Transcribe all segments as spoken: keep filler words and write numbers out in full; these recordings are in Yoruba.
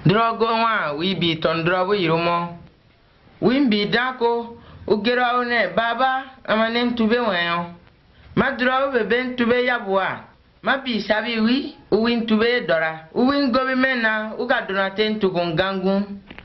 Drogo wa we be tondrobo yirumo. We be dako ugera one baba amanem tube wen. Madro bebe tube yabwa. Mapi sabi wi uwin tube dora. Uwin gobi mena uga donaten tukungangu.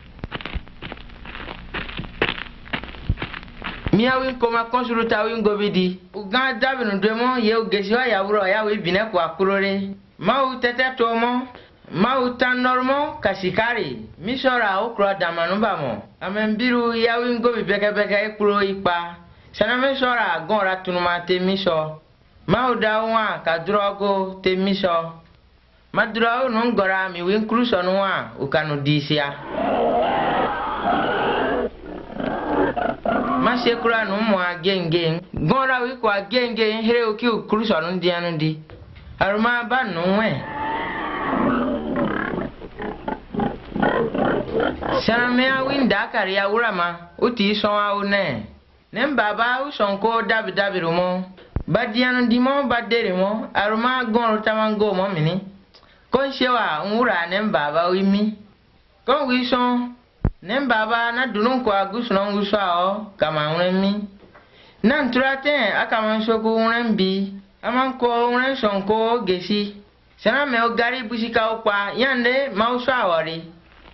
Mia win koma konsuruta win gobidi. Uga dabi no demo ye ugesiwa ya wuro ya we bine kwa kurore. Ma u tete tomo. Ma u tan normo kasikari. Misora okro damanuba mo. Amembiru ya win gobi beke beke ekuro ipa. Sana misora gonra tunuma te miso. Ma u dawa ka drogo te miso. Ma drogo nungora mi win kruso nwa ukanu disia. Ma shekura no mo agenge gonra wi ko agenge here oki ukruso no ndi anu ndi aruma ba no we Same a winda kari ya urama uti so awu ne ne baba u sonko dabi dabi rumo badianu dimo badere mo aruma gonro tamango mo mini kon shewa nwura ne baba wi mi kon wi son Nem baba na dunun kwa gusu na ngusu ao kama unemi. Na nturate akama nshoku unembi. Amanko unen sonko gesi. Sana me ogari busika okwa yande mausu awari.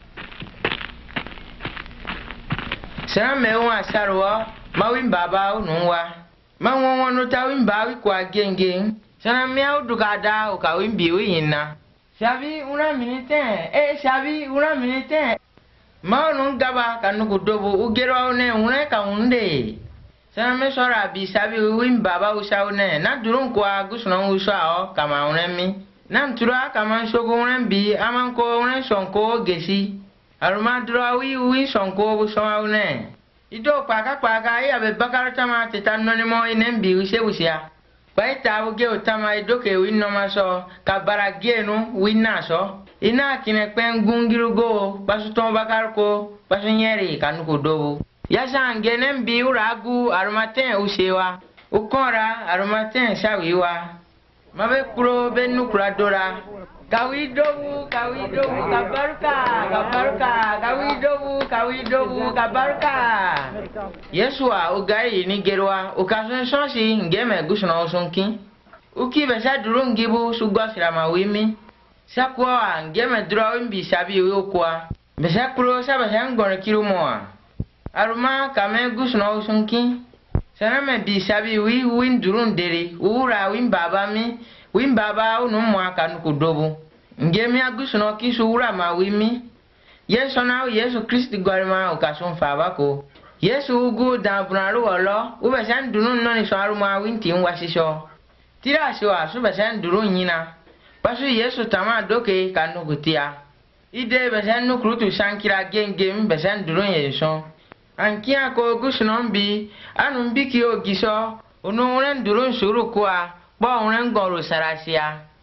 Sana me unwa sarwa mawin baba ununwa. Manwa nuta wimbawi kwa genge. Sana me audugada ukawimbi uyina. Shabi una minute. Eh shabi una minute. Maunu gaba kanuku dobu ugero ne une ka unde. Sana me sora bi sabi wim baba usaune na durun kwa gusuna usao kama unemi. Na mtura kama shogo unembi amanko unen sonko gesi. Aruma dura wi wi sonko busoma une. Ido paka paka ya be bakara tama tetanonimo inembi use usia. Baita uge utama idoke winno maso kabara genu winnaso. Ina kine kwen gungirugo basu ton bakarko basu nyeri kanuko dobu yasha ngenen bi uragu arumaten usewa ukora arumaten shawiwa mabe kuro benu kura dora kawi dobu kawi dobu kabaruka kabaruka kawi dobu kawi dobu kabaruka Yesua ugai ni gerwa ukasun sonsi ngeme gusuna osonki uki besa durungibu sugwasira mawimi Sakwa ngeme drawing bi sabi yokwa. Besakro saba hangor kirumoa. Aruma kame gusno usunki. Saname bi sabi wi win durun dere. Ura win baba mi. Win baba unu mwa kanuku dobu. Ngeme agusno kisu ura ma wimi. Yesu na Yesu Kristi gwarima ukasun fabako. Yesu ugu dambunaru olo. Ubesan durun noni so aruma winti nwasisho. Tira shwa subesan durun nyina. Pasu Yesu tama doke kanugutia. Ide besen nukrutu shankira gengem besen durun yeson. Ankia ko gusnombi anumbi ki ogiso. Unu unen durun suru kwa. Ba unen goro sarasia.